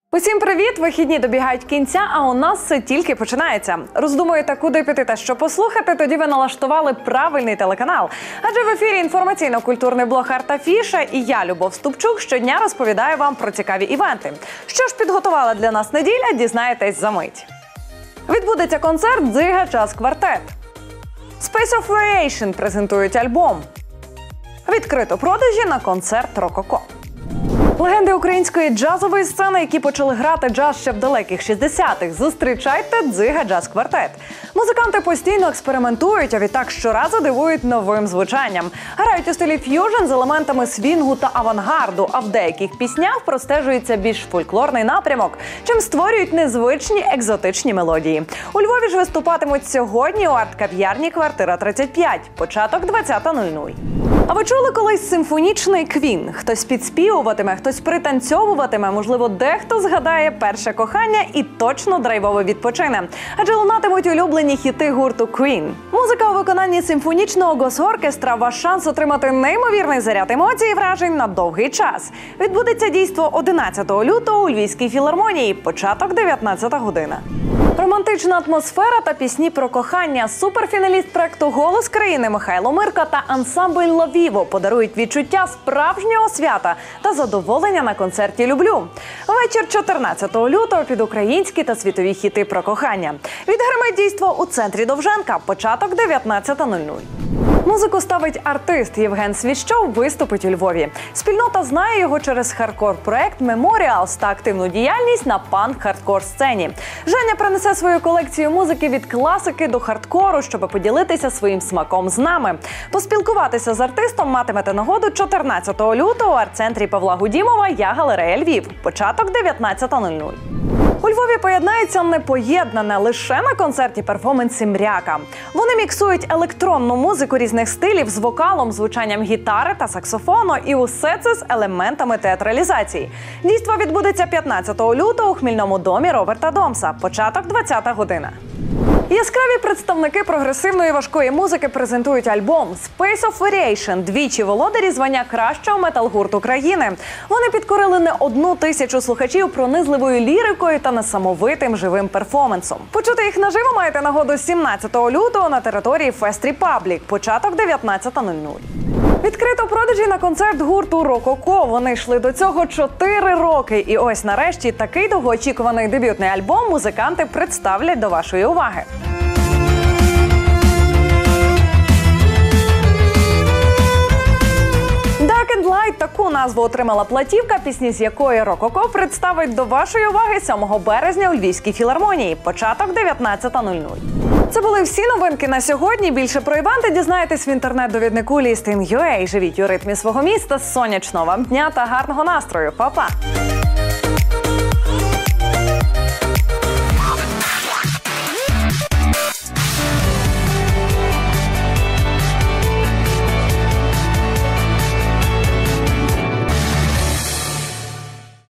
Усім привіт! Вихідні добігають кінця, а у нас все тільки починається. Роздумуєте, куди піти та що послухати? Тоді ви налаштували правильний телеканал. Адже в ефірі інформаційно-культурний блог «Арт Афіша» і я, Любов Ступчук, щодня розповідаю вам про цікаві івенти. Що ж підготувала для нас неділя, дізнаєтесь за мить. Відбудеться концерт «Дзига Джаз Квартет». Space of Variation презентують альбом. Відкрито продажі на концерт «Рококо». Легенди української джазової сцени, які почали грати джаз ще в далеких 60-х. Зустрічайте «Дзига Джаз Квартет». Музиканти постійно експериментують, а відтак щоразу дивують новим звучанням. Грають у стилі ф'южн з елементами свінгу та авангарду, а в деяких піснях простежується більш фольклорний напрямок, чим створюють незвичні екзотичні мелодії. У Львові ж виступатимуть сьогодні у арт-кав'ярні «Квартира 35». Початок 20:00. А ви чули колись симфонічний Квін? Хтось підспівуватиме, хтось пританцьовуватиме, можливо, дехто згадає перше кохання і точно драйвово відпочине. Адже лунатимуть улюблені хіти гурту Queen. Музика у виконанні симфонічного госоркестра – ваш шанс отримати неймовірний заряд емоцій і вражень на довгий час. Відбудеться дійство 11 лютого у Львівській філармонії, початок 19 година. Романтична атмосфера та пісні про кохання. Суперфіналіст проекту «Голос країни» Михайло Мирка та ансамбль «Ла Віво» подарують відчуття справжнього свята та задоволення на концерті «Люблю». Вечір 14 лютого під українські та світові хіти про кохання. Відгримить дійство у центрі Довженка, початок 19:00. Музику ставить артист Євген Свіщов, виступить у Львові. Спільнота знає його через хардкор-проект «Меморіалс» та активну діяльність на панк-хардкор-сцені. Женя принесе свою колекцію музики від класики до хардкору, щоб поділитися своїм смаком з нами. Поспілкуватися з артистом матимете нагоду 14 лютого у арт-центрі Павла Гудімова «Я галерея Львів», початок 19:00. У Львові поєднається непоєднане лише на концерті перформансі «Мряка». Вони міксують електронну музику різних стилів з вокалом, звучанням гітари та саксофону, і усе це з елементами театралізації. Дійство відбудеться 15 лютого у Хмільному домі Роберта Домса, початок 20 година. Яскраві представники прогресивної важкої музики презентують альбом «Space of Variation», двічі володарі звання кращого метал-гурту країни. Вони підкорили не 1000 слухачів пронизливою лірикою та несамовитим живим перформансом. Почути їх наживо маєте нагоду 17 лютого на території Fest Republic, початок 19:00. Відкрито продажі на концерт гурту «Рококо». Вони йшли до цього 4 роки. І ось нарешті такий довгоочікуваний дебютний альбом музиканти представлять до вашої уваги. Таку назву отримала платівка, пісні з якої «Рококо» представить до вашої уваги 7 березня у Львівській філармонії, початок 19:00. Це були всі новинки на сьогодні. Більше про івенти дізнаєтесь в інтернет-довіднику Listing.ua. Живіть у ритмі свого міста, сонячного вам дня та гарного настрою. Па-па!